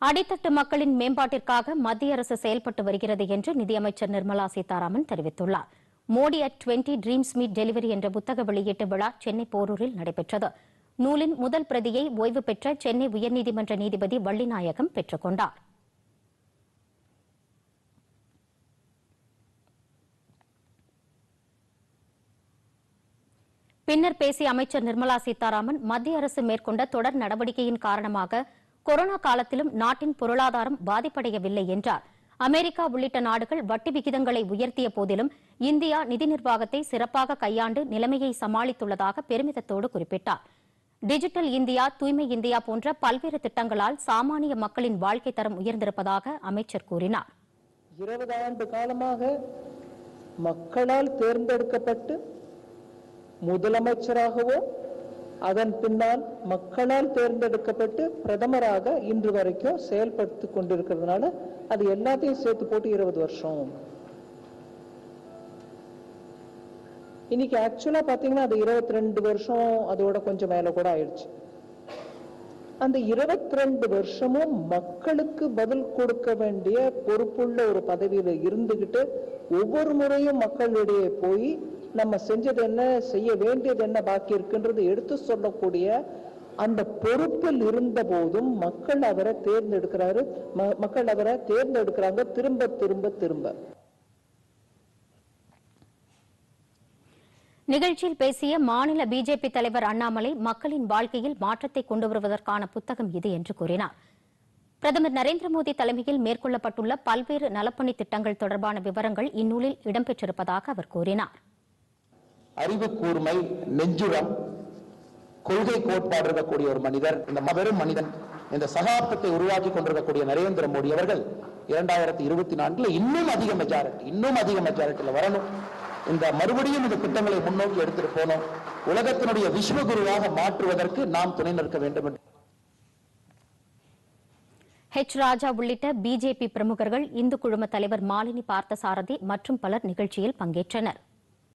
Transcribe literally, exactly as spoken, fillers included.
அடித்தட்டு மக்களின் மேம்பாட்டிற்காக மத்திய அரசு செயல்பட்டு வருகிறது என்று நிதியமைச்சர் நிர்மலா சீதாராமன் தெரிவித்துள்ளார். Modi at twenty dreams meet delivery என்ற புத்தக வெளியீட்டு விழா சென்னை போரூரில் நடைபெற்றது. நூலின் முதல் பிரதியை ஓய்வு பெற்ற சென்னை உயர்நீதிமன்ற நீதிபதி வள்ளிநாயகம் பெற்றுக் கொண்டார். பின்னர் பேசிய அமைச்சர் நிர்மலா சீதாராமன், மத்திய அரசு மேற்கொண்ட தொடர் நடவடிக்கையின் காரணமாக கொரோனா காலத்திலும் நாட்டின் பொருளாதாரம் பாதிப்படையவில்லை என்றார். அமெரிக்கா உள்ளிட்ட நாடுகள் வட்டி விகிதங்களை உயர்த்திய போதிலும் இந்தியா நிதி நிர்வாகத்தை சிறப்பாக கையாண்டு நிலைமையை சமாளித்துள்ளதாக பெருமிதத்தோடு குறிப்பிட்டார். டிஜிட்டல் இந்தியா, தூய்மை இந்தியா போன்ற பல்வேறு திட்டங்களால் சாமானிய மக்களின் வாழ்க்கை தரம் உயர்ந்திருப்பதாக அமைச்சர் கூறினார். இருபது ஆண்டு காலமாக மக்களால் தேர்ந்தெடுக்கப்பட்டு முதலமைச்சராகவோ அதன் பின்னால் மக்களால் தேர்ந்தெடுக்கப்பட்டு பிரதமராக இன்று வரைக்கும் செயல்படுத்திக் கொண்டிருக்கிறதுனால அது எல்லாத்தையும் சேர்த்து போட்டு இருபது வருஷம். இன்னைக்கு ஆக்சுவலா பாத்தீங்கன்னா அது இருபத்தி ரெண்டு வருஷம் அதோட கொஞ்சம் மேல கூட ஆயிடுச்சு. அந்த இருபத்தி ரெண்டு வருஷமும் மக்களுக்கு பதில் கொடுக்க வேண்டிய பொறுப்புள்ள ஒரு பதவியில இருந்துகிட்டு ஒவ்வொரு முறையும் மக்களிடையே போய் நம்ம செஞ்சது என்ன, செய்ய வேண்டியது என்ன, பாக்கி இருக்குன்றது எடுத்து சொல்லக்கூடிய அந்த பொறுப்பில் இருந்த போதும் மக்கள் அவரை தேர்ந்தெடுக்கிறாரு மக்கள் அவரை தேர்ந்தெடுக்கிறாங்க திரும்ப திரும்ப திரும்ப. நிகழ்ச்சியில் பேசிய மாநில பிஜேபி தலைவர் அண்ணாமலை, மக்களின் வாழ்க்கையில் மாற்றத்தை கொண்டு வருவதற்கான புத்தகம் இது என்று கூறினார். பிரதமர் நரேந்திர மோடி தலைமையில் மேற்கொள்ளப்பட்டுள்ள பல்வேறு நலப்பணி திட்டங்கள் தொடர்பான விவரங்கள் இந்நூலில் இடம்பெற்றிருப்பதாக அவர் கூறினார். அறிவு கூர்மை, நெஞ்சுரம், கொள்கை கோட்பாடு இருக்கக்கூடிய ஒரு மனிதர், இந்த மாபெரும் மனிதன், இந்த சகாப்தத்தை உருவாக்கி கொண்டிருக்கக்கூடிய நரேந்திர மோடி அவர்கள் இரண்டாயிரத்தி இருபத்தி நான்குல இன்னும் அதிக மெஜாரிட்டி இன்னும் அதிக மெஜாரிட்டியில வரணும். இந்த மறுபடியும் இந்த திட்டங்களை முன்னோக்கி எடுத்துட்டு போனோம். உலகத்தினுடைய விஸ்வகுருவாக மாற்றுவதற்கு நாம் துணை நிற்க வேண்டும் என்று ஹெச் ராஜா உள்ளிட்ட பிஜேபி பிரமுகர்கள், இந்து குழும தலைவர் மாலினி பார்த்தசாரதி மற்றும் பலர் நிகழ்ச்சியில் பங்கேற்றனர்.